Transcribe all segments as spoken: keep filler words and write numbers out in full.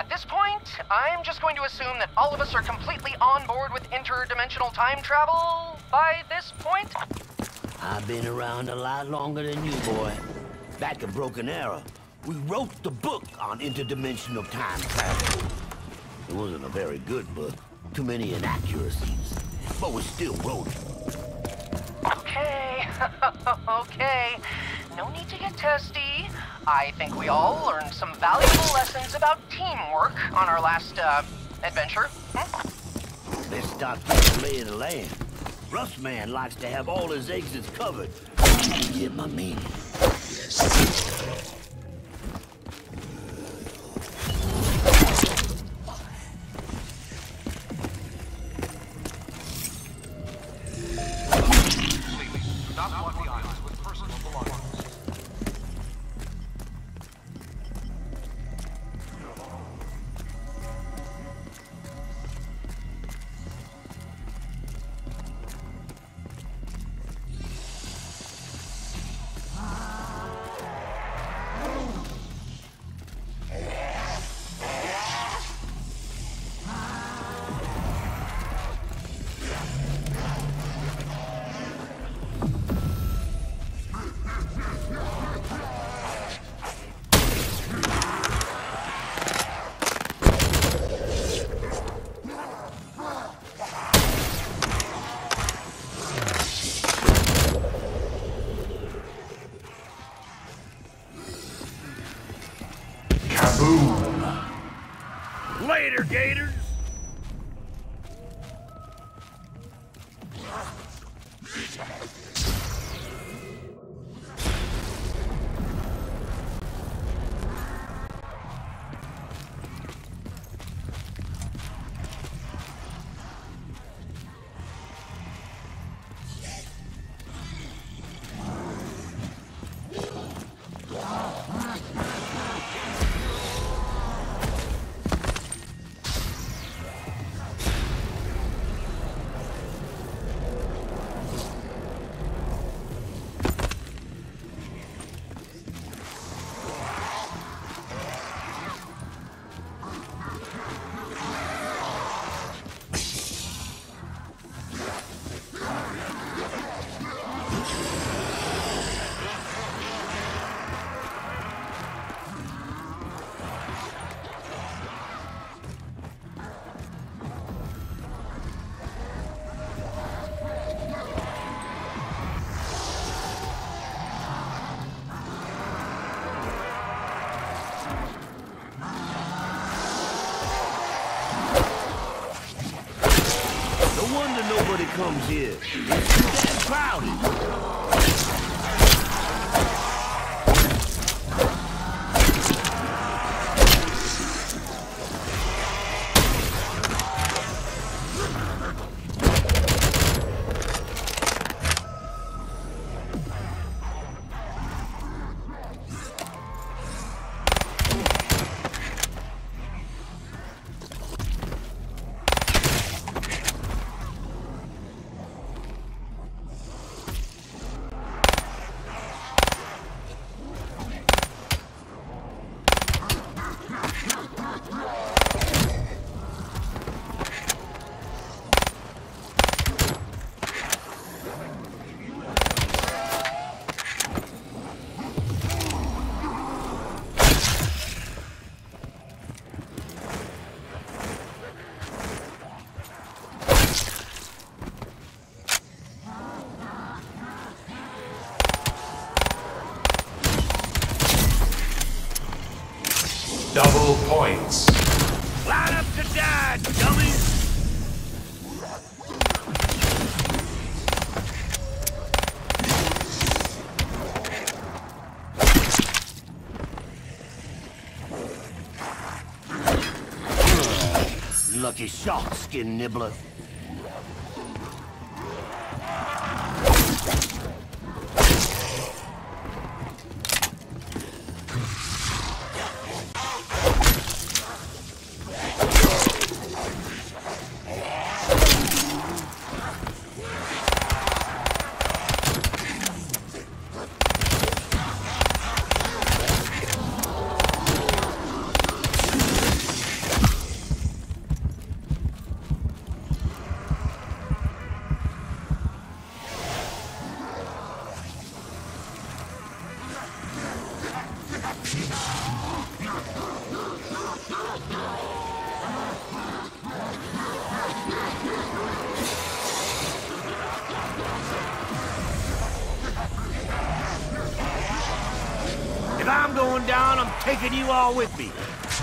At this point, I'm just going to assume that all of us are completely on board with interdimensional time travel by this point. I've been around a lot longer than you, boy. Back in Broken Arrow, we wrote the book on interdimensional time travel. It wasn't a very good book. Too many inaccuracies. But we still wrote it. Okay, okay. No need to get testy. I think we all learned some valuable lessons about teamwork on our last, uh, adventure. Hmm? Let's start getting the lay of the land. Russ man likes to have all his exits covered. You get my meaning. Later, Gators! Nobody comes here. It's too damn crowded. Double points. Line up to die, dummies! Lucky shot, skin nibbler. down, I'm taking you all with me.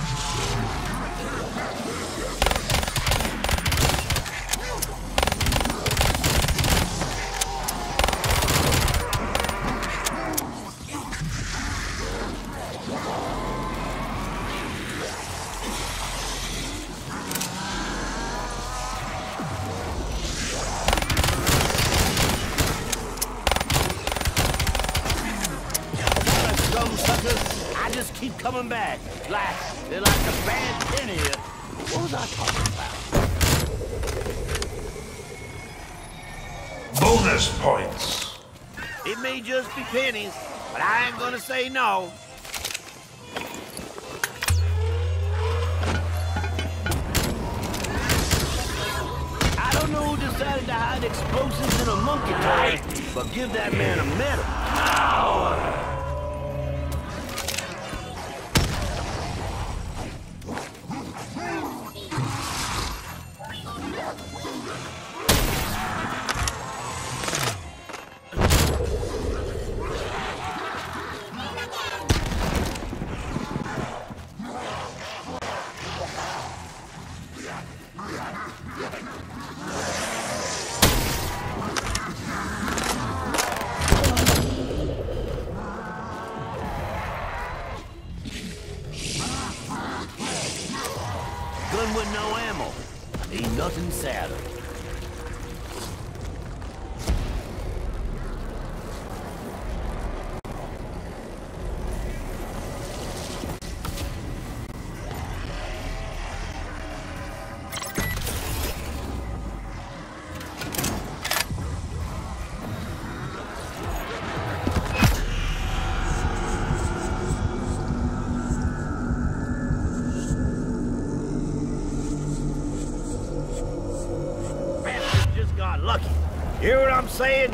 I just keep coming back. Like, they're like a bad penny. What was I talking about? Bonus points. It may just be pennies, but I ain't gonna say no. I don't know who decided to hide explosives in a monkey toy, but give that man a medal. Ow. Gun with no ammo. Ain't nothing sadder. Lucky. Hear what I'm saying?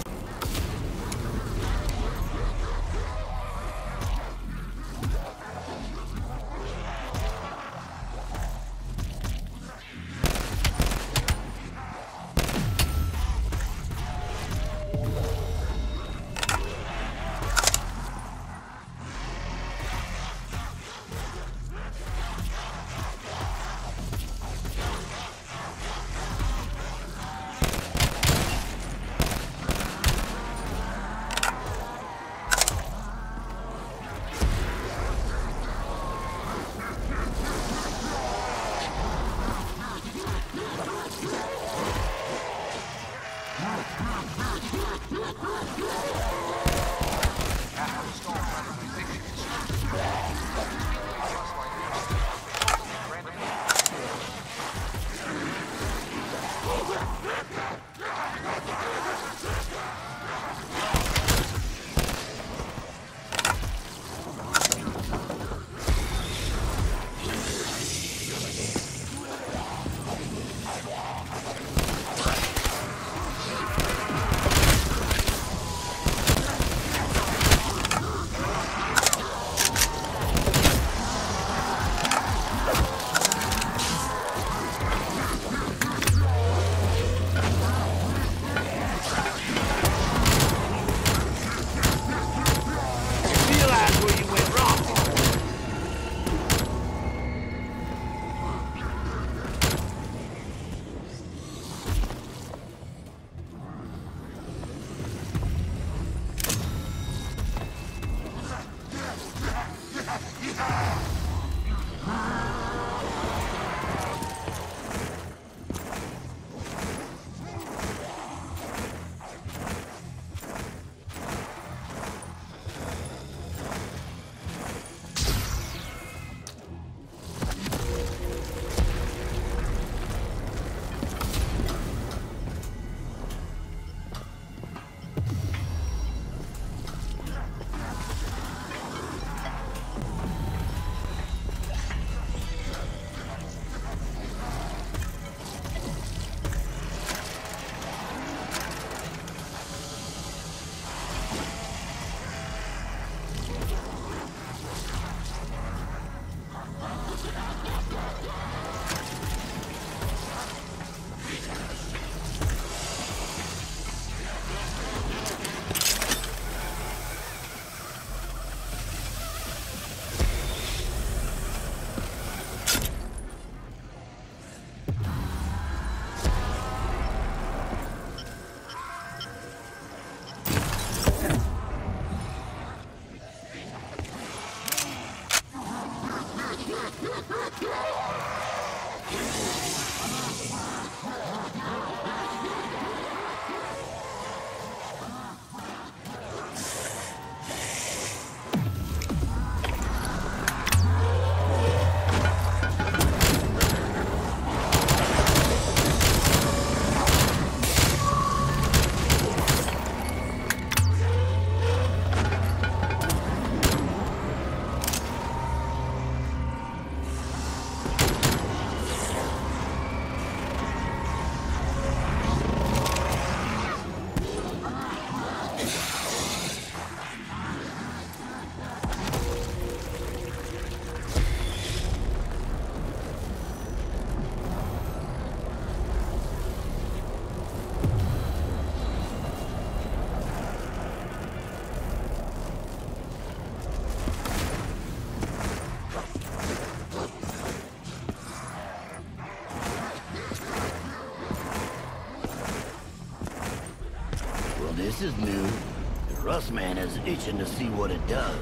This is new. The Rust Man is itching to see what it does.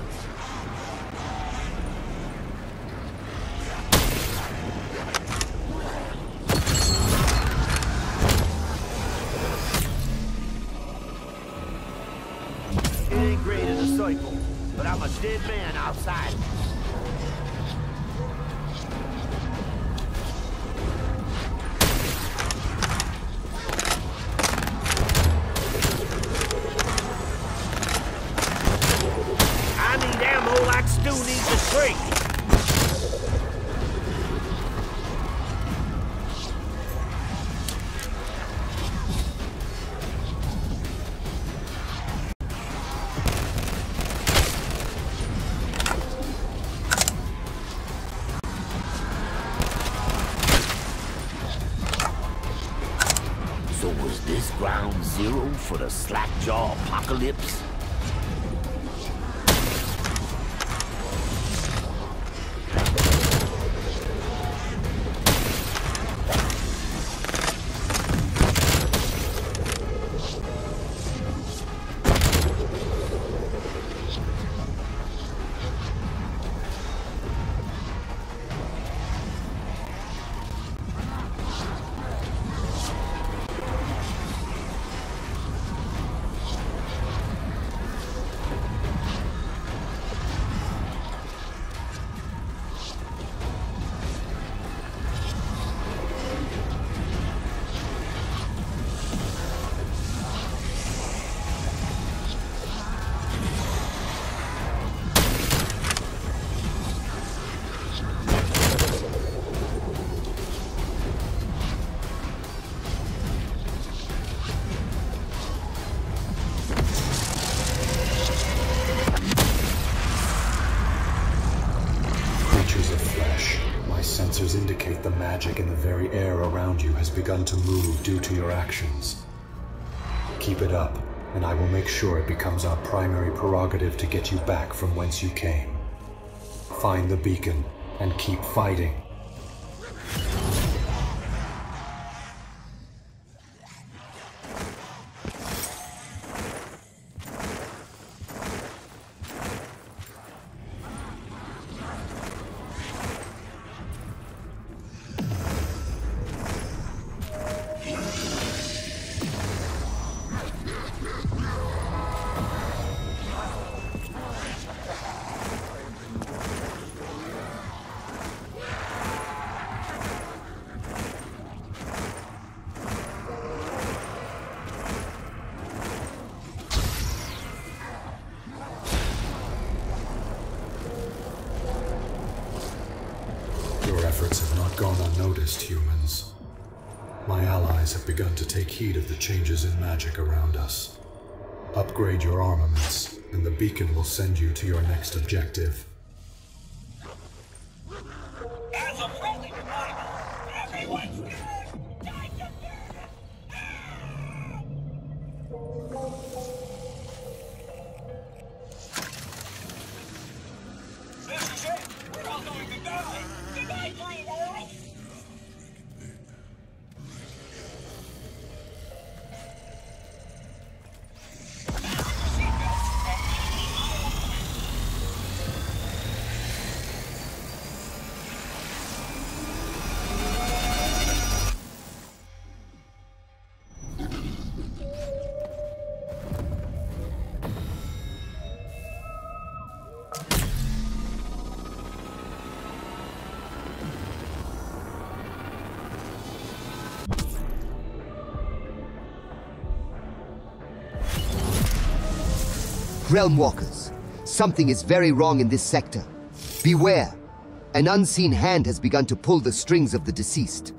It ain't great in a cycle, but I'm a dead man outside. I need ammo like Stu needs a drink. So was this ground zero for the slackjaw apocalypse? Sensors indicate the magic in the very air around you has begun to move due to your actions. Keep it up, and I will make sure it becomes our primary prerogative to get you back from whence you came. Find the beacon, and keep fighting. Your efforts have not gone unnoticed, humans. My allies have begun to take heed of the changes in magic around us. Upgrade your armaments, and the beacon will send you to your next objective. As a friendly reminder, everyone's good. Time to This is it. We're all going to die. Good night, free world. Realm Walkers, something is very wrong in this sector. Beware! An unseen hand has begun to pull the strings of the deceased.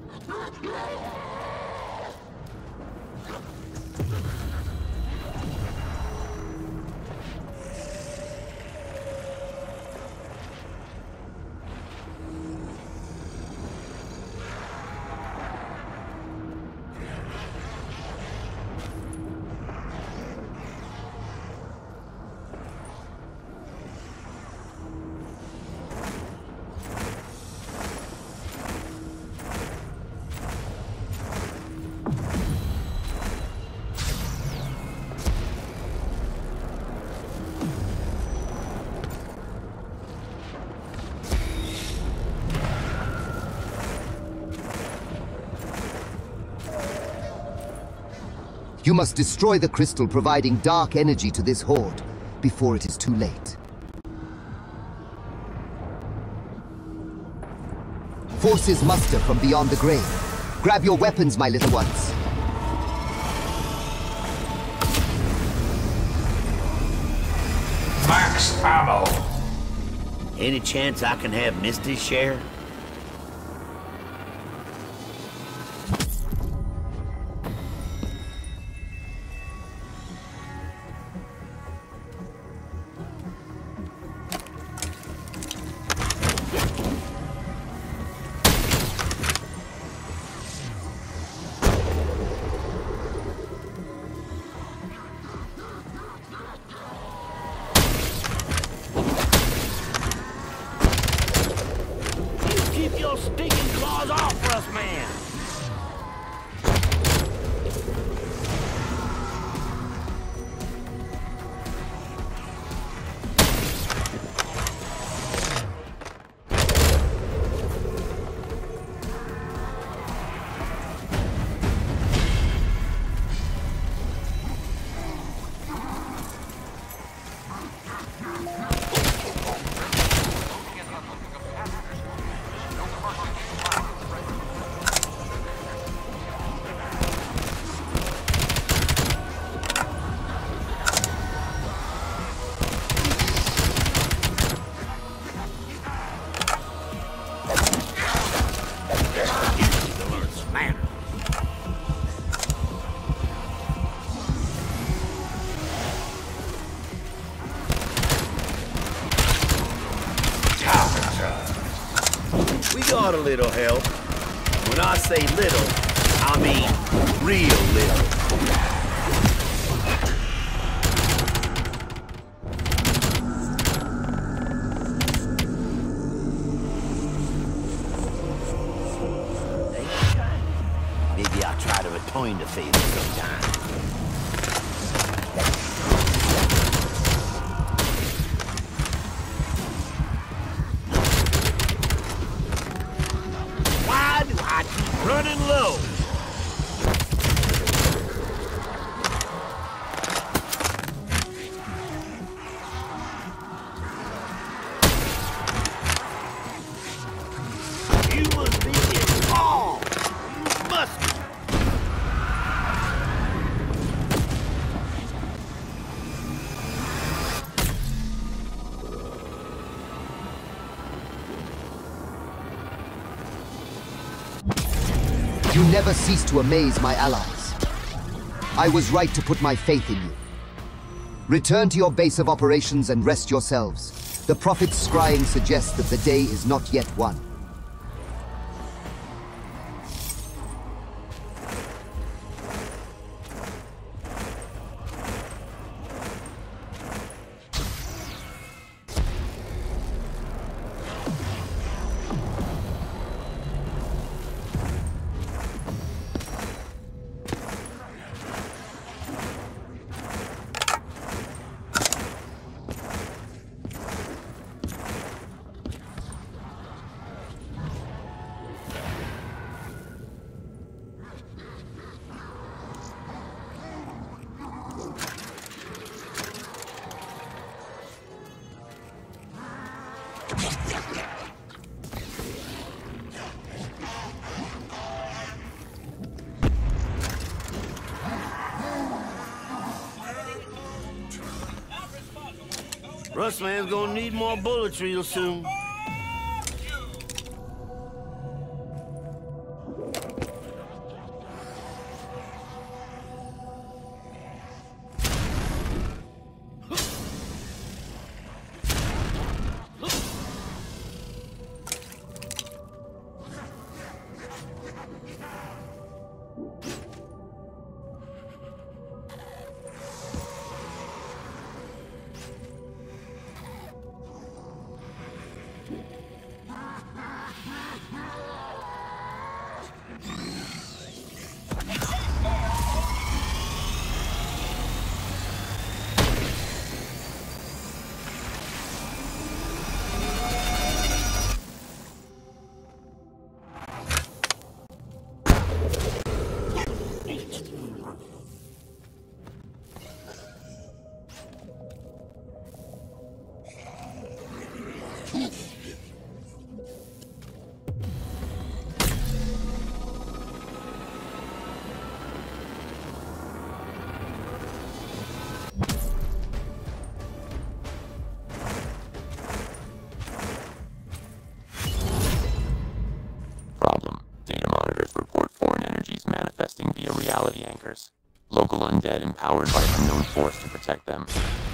You must destroy the crystal providing dark energy to this horde before it is too late. Forces muster from beyond the grave. Grab your weapons, my little ones. Max ammo. Any chance I can have Misty's share? Keep your stinking claws off us, man! We got a little help. When I say little, I mean real little. Maybe I'll try to return the favor sometime. Running low. You must be getting wrong. You must be. You never cease to amaze my allies. I was right to put my faith in you. Return to your base of operations and rest yourselves. The Prophet's scrying suggests that the day is not yet won. Rustman's gonna need more bullets real soon. reality anchors. Local undead empowered by an unknown force to protect them.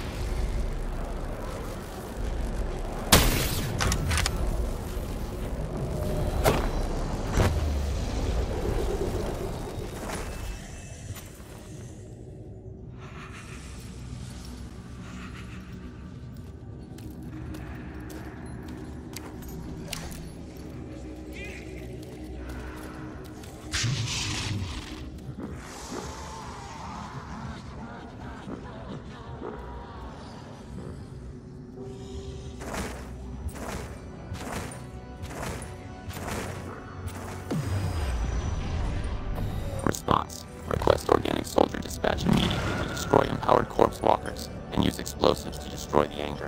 Response. Request organic soldier dispatch immediately to destroy empowered corpse walkers, and use explosives to destroy the anchor.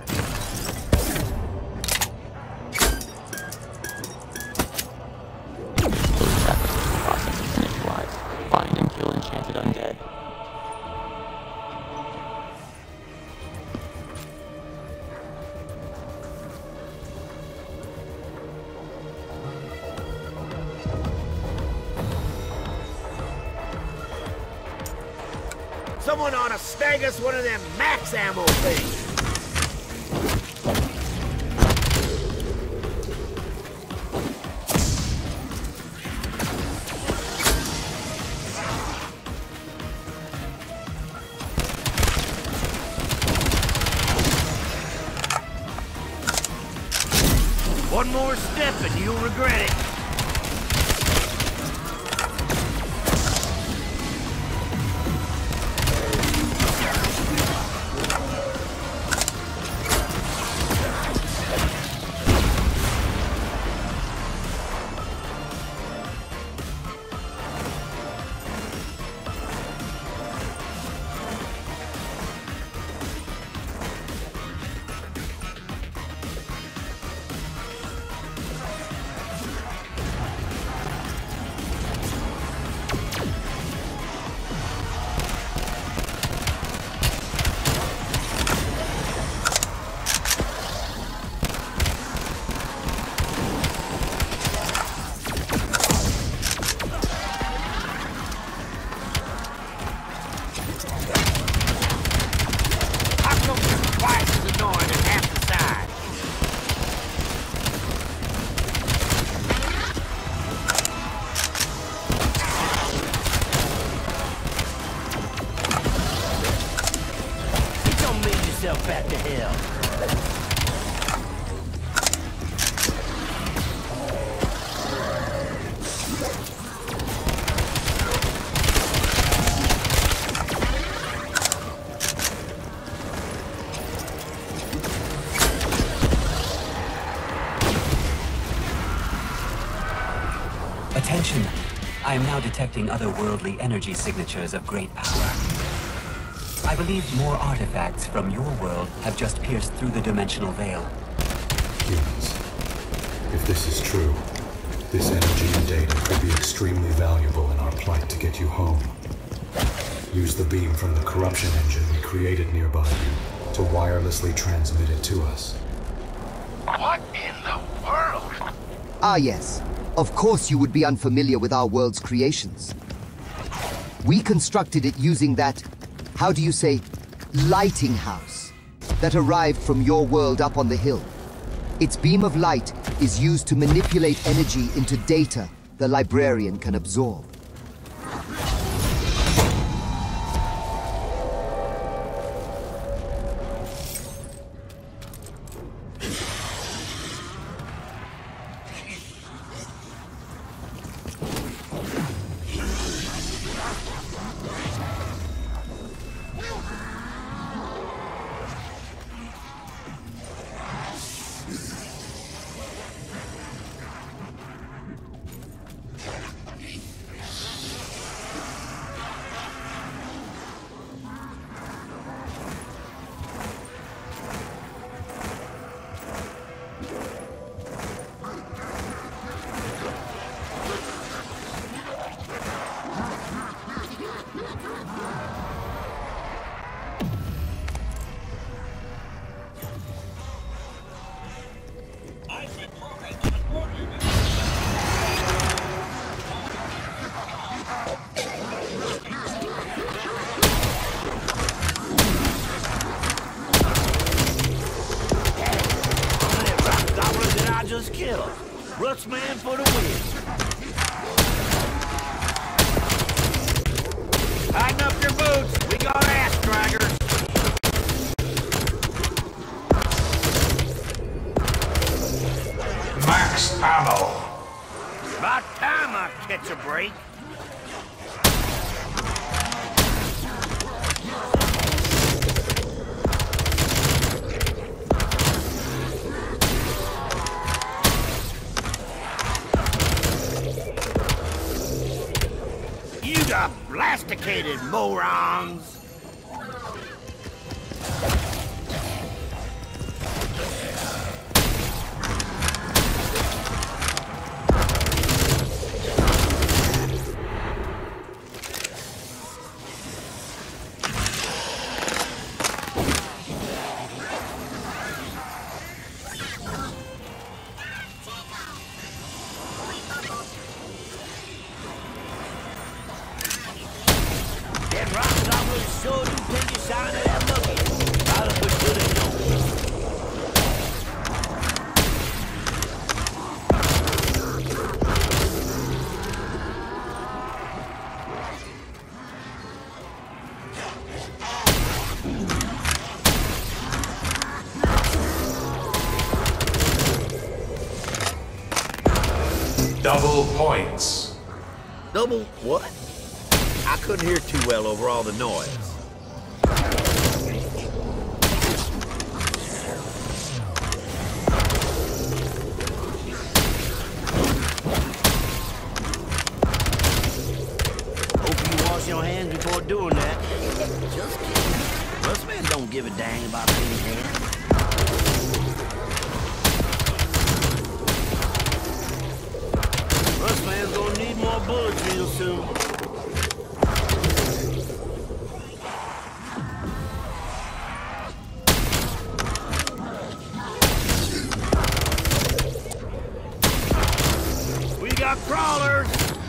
Those traffic processes initialized. Find and kill enchanted undead. Someone ought to snag us one of them max ammo things. One more step and you'll regret it. Back to hell. Attention! I am now detecting otherworldly energy signatures of great power. I believe more artifacts from your world have just pierced through the dimensional veil. Humans, if this is true, this energy and data could be extremely valuable in our plight to get you home. Use the beam from the corruption engine we created nearby you to wirelessly transmit it to us. What in the world? Ah yes, of course you would be unfamiliar with our world's creations. We constructed it using that, how do you say, lighting house that arrived from your world up on the hill. Its beam of light is used to manipulate energy into data the librarian can absorb. freak. You got blasticated, morons! Double points. Double what? I couldn't hear too well over all the noise. Hope you wash your hands before doing that. Just kidding. Rust man don't give a dang about clean hands. Rust man's gonna need more bullets real soon. We got crawlers!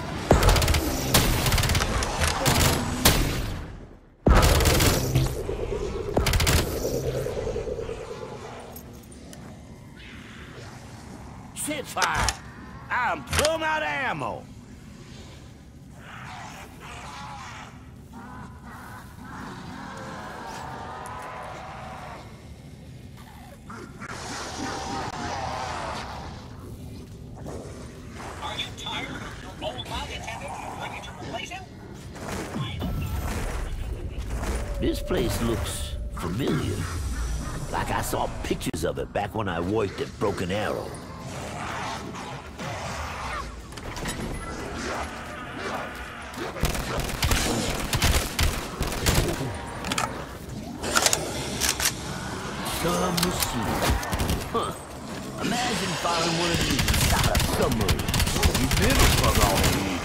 Sit fire! I'm plumb out of ammo. Are you tired of your old log attendant ready to replace him? This place looks familiar. Like I saw pictures of it back when I worked at Broken Arrow. Some machine. Huh. Imagine finding one of these inside a submarine. You never fuck all these.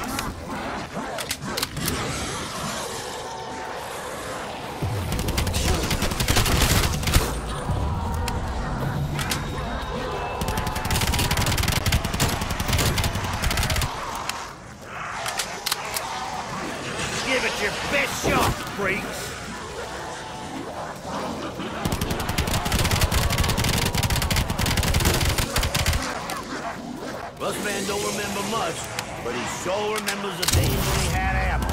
Give it your best shot, freaks! Rust man don't remember much, but he sure remembers the days when he had ammo.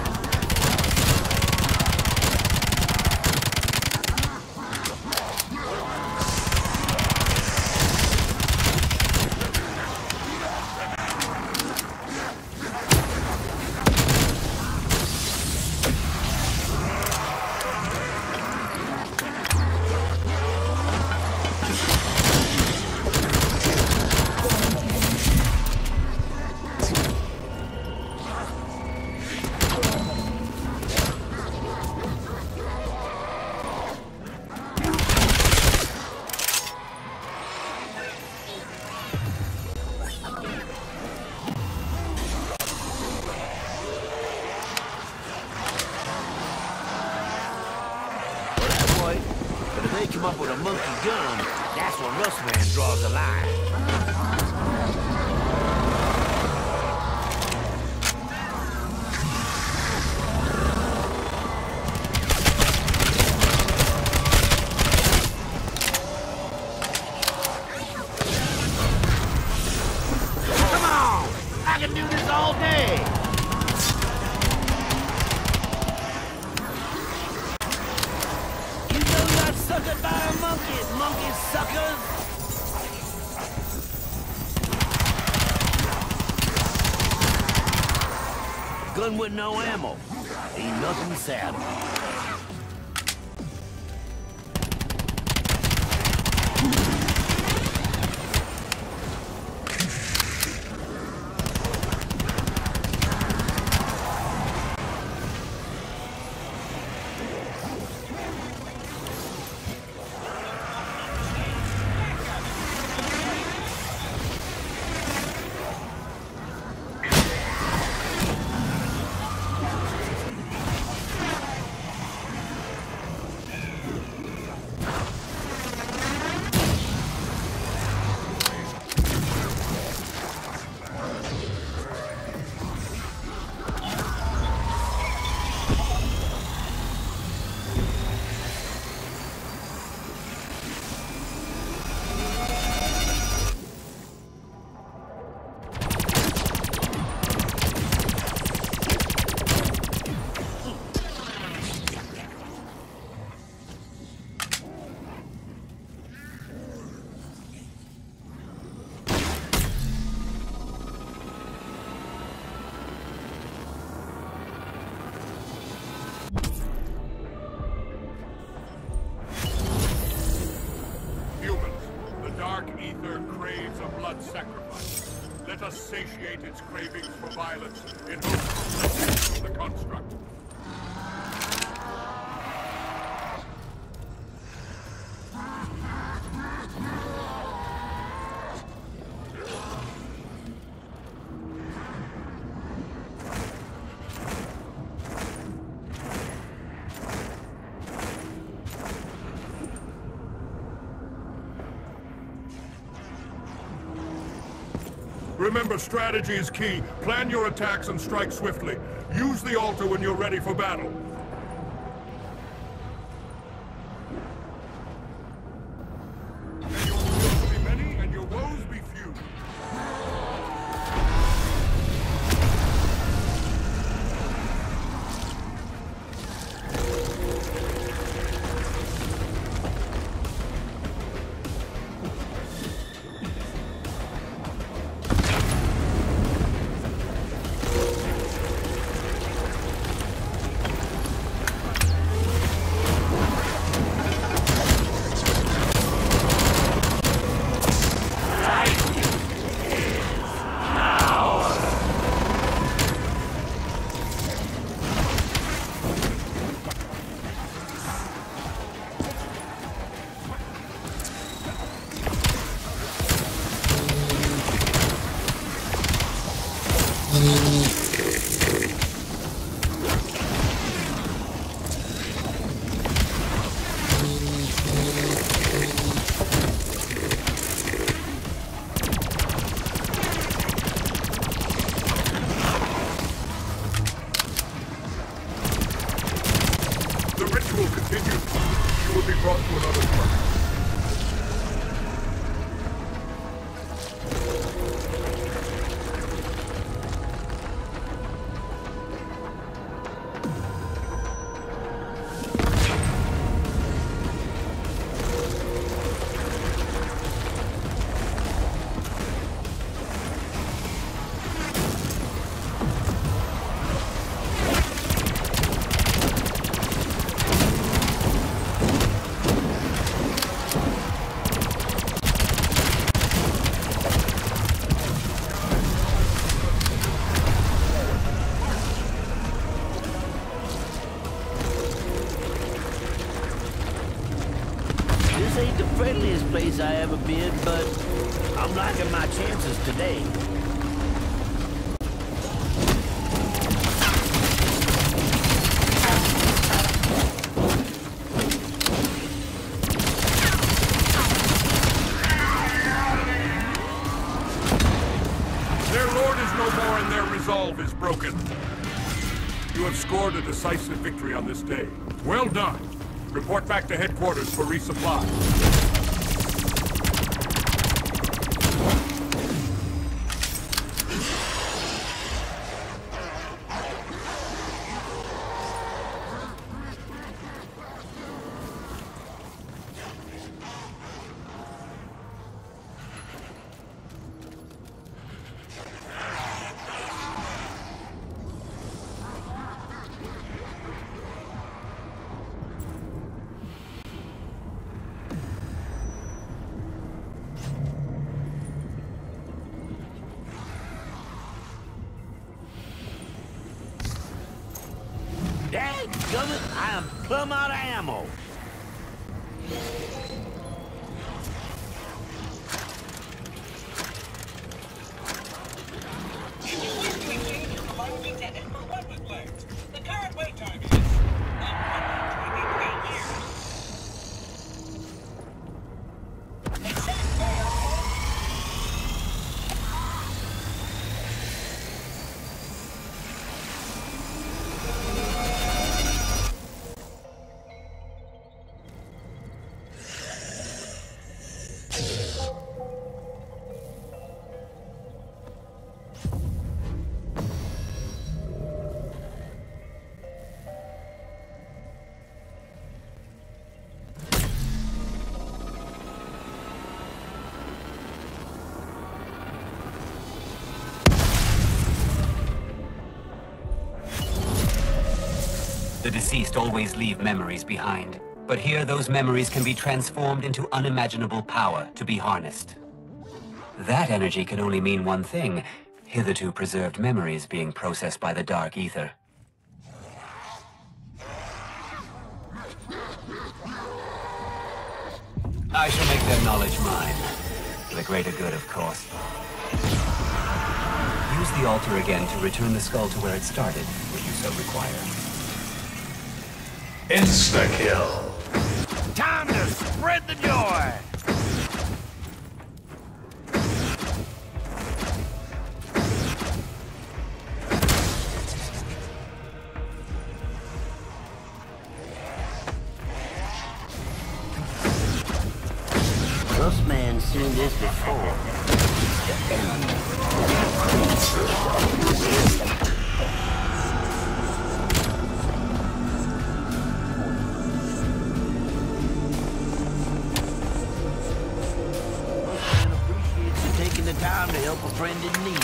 But if they come up with a monkey gun, that's when Rust Man draws the line. Come on! I can do this all day! Suckered by a monkey, monkey suckers! gun with no ammo. Ain't nothing sadder. Sacrifice. Let us satiate its cravings for violence in hopes of the construct. Remember, strategy is key. Plan your attacks and strike swiftly. Use the altar when you're ready for battle. May your wills be many and your woes be few. Ain't the friendliest place I ever been, but I'm liking my chances today. Their lord is no more and their resolve is broken. You have scored a decisive victory on this day. Well done. Report back to headquarters for resupply. Dadgummit, I am plumb out of ammo. If you wish to exchange your provided lieutenant for one with legs, the current wait time is one hundred twenty-three years. Exact fair. The deceased always leave memories behind, but here those memories can be transformed into unimaginable power to be harnessed. That energy can only mean one thing, hitherto preserved memories being processed by the dark ether. I shall make their knowledge mine, for the greater good, of course. Use the altar again to return the skull to where it started, if you so require. Insta-kill. Time to spread the joy! This man's seen this before. The time to help a friend in need.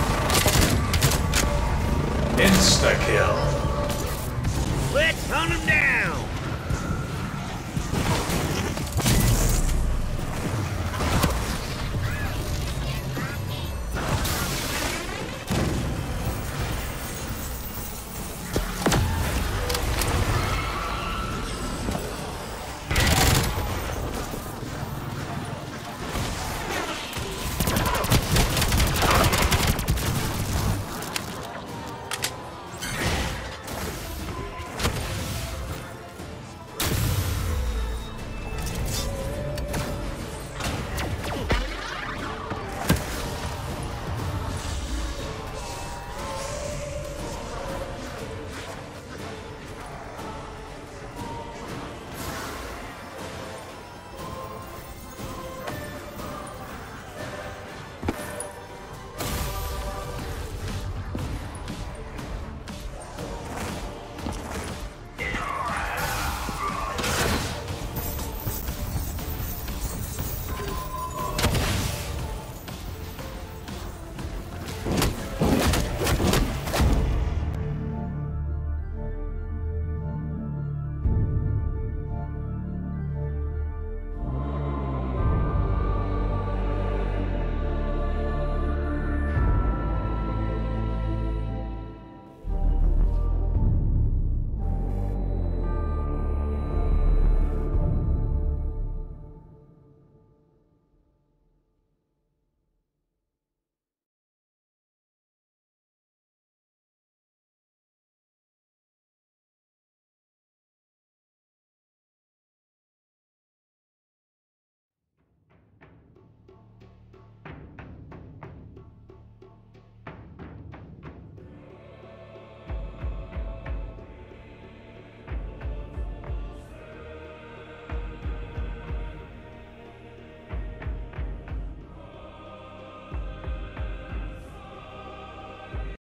Insta-kill. Let's hunt him down!